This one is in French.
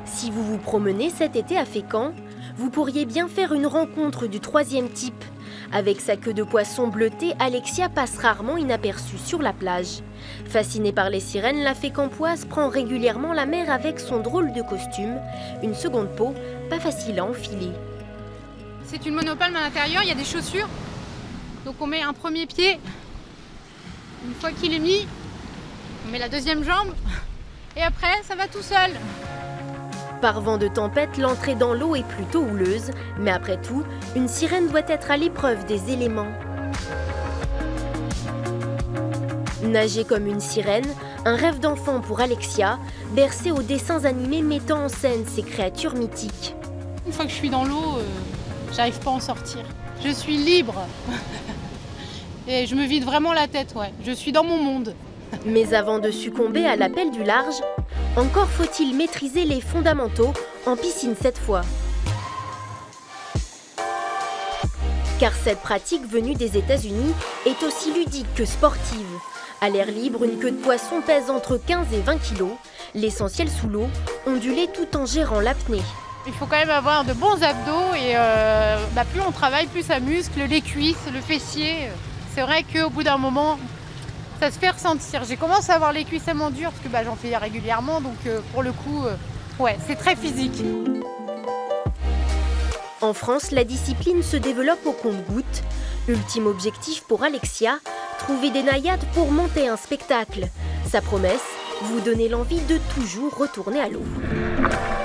Si vous vous promenez cet été à Fécamp, vous pourriez bien faire une rencontre du troisième type. Avec sa queue de poisson bleutée, Alexia passe rarement inaperçue sur la plage. Fascinée par les sirènes, la Fécampoise prend régulièrement la mer avec son drôle de costume, une seconde peau, pas facile à enfiler. C'est une monopalme à l'intérieur, il y a des chaussures. Donc on met un premier pied. Une fois qu'il est mis, on met la deuxième jambe. Et après, ça va tout seul. Par vent de tempête, l'entrée dans l'eau est plutôt houleuse. Mais après tout, une sirène doit être à l'épreuve des éléments. Nager comme une sirène, un rêve d'enfant pour Alexia, bercée aux dessins animés mettant en scène ces créatures mythiques. Une fois que je suis dans l'eau, j'arrive pas à en sortir. Je suis libre. Et je me vide vraiment la tête, ouais. Je suis dans mon monde. Mais avant de succomber à l'appel du large, encore faut-il maîtriser les fondamentaux, en piscine cette fois. Car cette pratique venue des États-Unis est aussi ludique que sportive. À l'air libre, une queue de poisson pèse entre 15 et 20 kg. L'essentiel sous l'eau, onduler tout en gérant l'apnée. Il faut quand même avoir de bons abdos et plus on travaille, plus ça muscle, les cuisses, le fessier. C'est vrai qu'au bout d'un moment, ça se fait ressentir. J'ai commencé à avoir les cuisses tellement dures parce que j'en fais régulièrement, donc pour le coup, ouais, c'est très physique. En France, la discipline se développe au compte-gouttes. Ultime objectif pour Alexia, trouver des naïades pour monter un spectacle. Sa promesse, vous donner l'envie de toujours retourner à l'eau.